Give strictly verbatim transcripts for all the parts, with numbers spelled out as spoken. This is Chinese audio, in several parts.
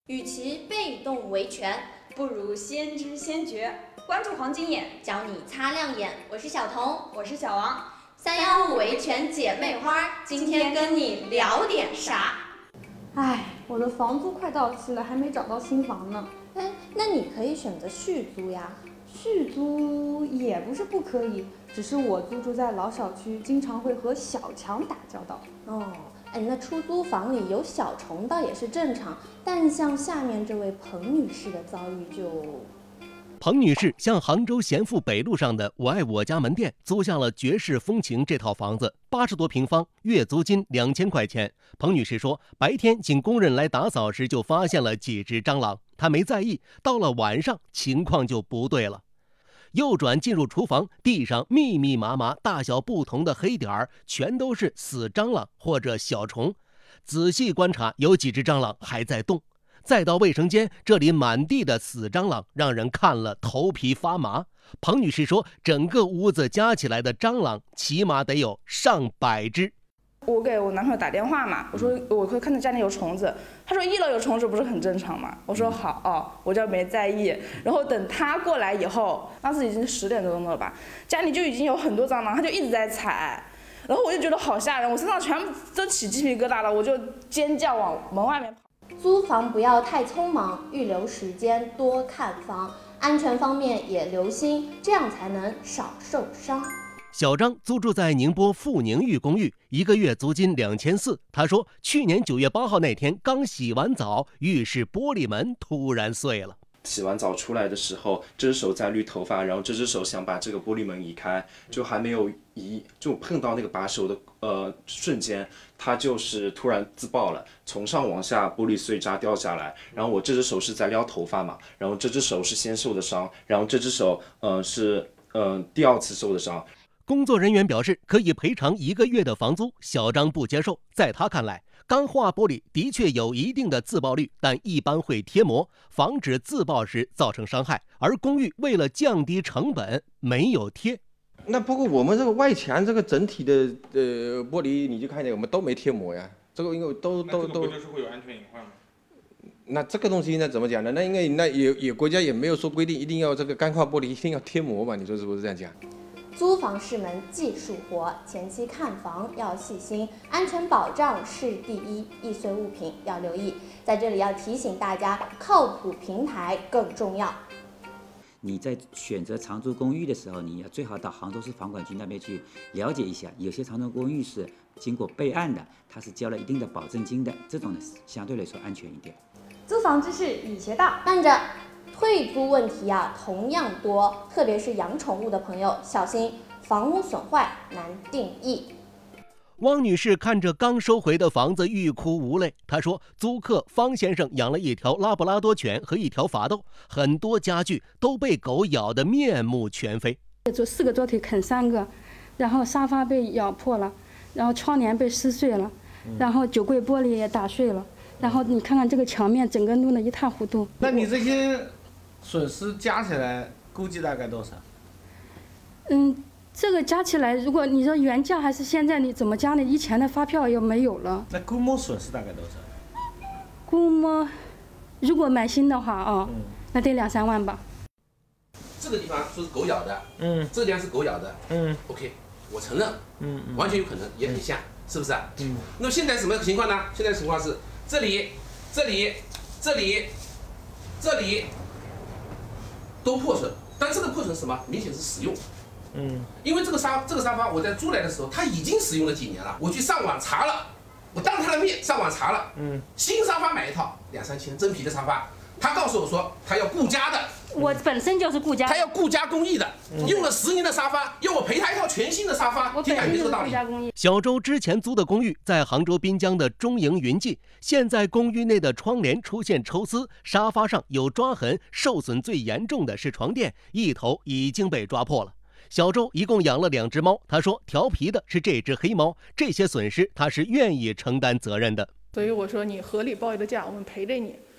与其被动维权， 不如先知先觉。关注黄金眼， 教你擦亮眼。我是小彤， 我是小王， 三幺五维权姐妹花，今天跟你聊点啥？ 哎，我的房租快到期了，还没找到新房呢。 哎，那你可以选择续租呀。 续租也不是不可以，只是我租住在老小区，经常会和小强打交道。 哦，哎，那出租房里有小虫倒也是正常，但像下面这位彭女士的遭遇就…… 彭女士向杭州咸富北路上的我爱我家门店租下了爵士风情这套房子，八十多平方，月租金两千块钱。彭女士说，白天请工人来打扫时就发现了几只蟑螂，她没在意，到了晚上情况就不对了。右转进入厨房，地上密密麻麻、大小不同的黑点儿，全都是死蟑螂或者小虫。仔细观察，有几只蟑螂还在动。再到卫生间，这里满地的死蟑螂让人看了头皮发麻。彭女士说，整个屋子加起来的蟑螂起码得有上百只。 我给我男朋友打电话嘛，我说我会看到家里有虫子，他说一楼有虫子不是很正常吗？我说好哦，我就没在意。然后等他过来以后，当时已经十点多钟了吧，家里就已经有很多蟑螂，他就一直在踩，然后我就觉得好吓人，我身上全部都起鸡皮疙瘩了，我就尖叫往门外面跑。 租房不要太匆忙，预留时间多看房，安全方面也留心，这样才能少受伤。 小张租住在宁波富宁寓公寓，一个月租金两千四。他说，去年九月八号那天刚洗完澡，浴室玻璃门突然碎了。 洗完澡出来的时候，这只手在捋头发，然后这只手想把这个玻璃门移开，就还没有移，就碰到那个把手的呃瞬间，它就是突然自爆了，从上往下玻璃碎渣掉下来。然后我这只手是在撩头发嘛，然后这只手是先受的伤，然后这只手呃是呃第二次受的伤。 工作人员表示可以赔偿一个月的房租，小张不接受。在他看来，钢化玻璃的确有一定的自爆率，但一般会贴膜，防止自爆时造成伤害。而公寓为了降低成本，没有贴。 那不过我们这个外墙这个整体的呃玻璃，你就看见我们都没贴膜呀。这个因为都都都。 那这个不就是会有安全隐患吗？ 那这个东西应该怎么讲呢？那应该那也也国家也没有说规定一定要这个钢化玻璃一定要贴膜嘛？你说是不是这样讲？ 租房是门技术活，前期看房要细心，安全保障是第一，易碎物品要留意。在这里要提醒大家，靠谱平台更重要。 你在选择长租公寓的时候，你要最好到杭州市房管局那边去了解一下，有些长租公寓是经过备案的，它是交了一定的保证金的，这种呢相对来说安全一点。 租房知识已学到， 慢着。退租问题啊，同样多，特别是养宠物的朋友，小心房屋损坏难定义。 汪女士看着刚收回的房子欲哭无泪。她说，租客方先生养了一条拉布拉多犬和一条法斗，很多家具都被狗咬得面目全非。 做四个桌腿啃三个，然后沙发被咬破了，然后窗帘被撕碎了，然后酒柜玻璃也打碎了，然后你看看这个墙面整个弄得一塌糊涂。 那你这些损失加起来估计大概多少？ 嗯，这个加起来，如果你说原价还是现在你怎么加呢？以前的发票又没有了。 那估摸损失大概多少？ 估摸，如果买新的话啊，嗯、那得两三万吧。 这个地方说是狗咬的，嗯，这个地方是狗咬的，嗯 ，OK， 我承认，嗯，嗯完全有可能，也很像，是不是？嗯。那么现在什么情况呢？现在情况是这里、这里、这里、这里。都破损，但这个破损是什么？明显是使用，嗯，因为这个沙这个沙发我在租来的时候，它已经使用了几年了，我去上网查了，我当他的面上网查了，嗯，新沙发买一套两三千，真皮的沙发，他告诉我说他要顾家的， 我本身就是顾家， 他要顾家工艺的，嗯、用了十年的沙发，要我赔他一套全新的沙发， 我听起来没这个道理。 小周之前租的公寓在杭州滨江的中营云记，现在公寓内的窗帘出现抽丝，沙发上有抓痕，受损最严重的是床垫，一头已经被抓破了。小周一共养了两只猫，他说调皮的是这只黑猫，这些损失他是愿意承担责任的。 所以我说你合理报一个价，我们赔给你。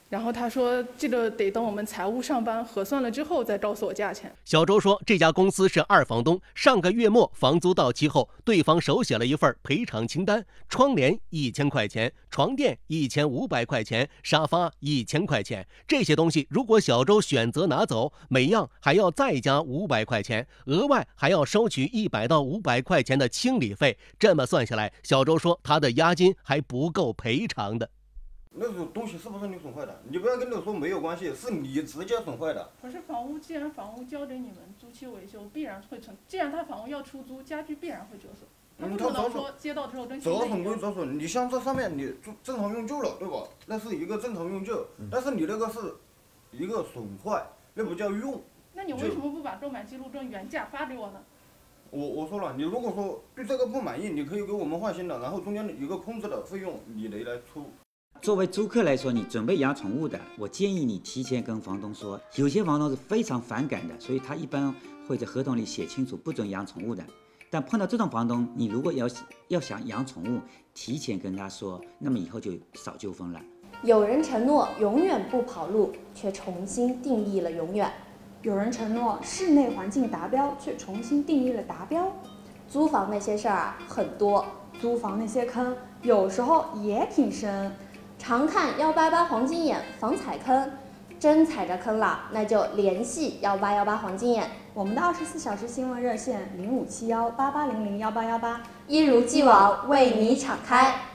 然后他说这个得等我们财务上班核算了之后再告诉我价钱。 小周说，这家公司是二房东，上个月末房租到期后，对方手写了一份赔偿清单，窗帘一千块钱，床垫一千五百块钱，沙发一千块钱。这些东西如果小周选择拿走，每样还要再加五百块钱，额外还要收取一百到五百块钱的清理费。这么算下来，小周说他的押金还不够赔偿的。 那种东西是不是你损坏的？你不要跟我说没有关系，是你直接损坏的。 可是房屋既然房屋交给你们，租期维修必然会存，既然他房屋要出租，家具必然会折损。他不可能说接到之后跟折损归折损，你像这上面你正常用旧了，对吧？那是一个正常用旧，但是你那个是一个损坏，那不叫用。 那你为什么不把购买记录证原价发给我呢？ 我我说了，你如果说对这个不满意，你可以给我们换新的，然后中间一个空置的费用你得来出。 作为租客来说，你准备养宠物的，我建议你提前跟房东说。有些房东是非常反感的，所以他一般会在合同里写清楚不准养宠物的。但碰到这种房东，你如果要要想养宠物，提前跟他说，那么以后就少纠纷了。 有人承诺永远不跑路，却重新定义了永远。 有人承诺室内环境达标，却重新定义了达标。 租房那些事儿啊很多， 租房那些坑有时候也挺深。 常看幺八八黄金眼防踩坑，真踩着坑了，那就联系幺八幺八黄金眼。 我们的二十四小时新闻热线零五七幺八八零零幺八幺八， 一如既往为你敞开。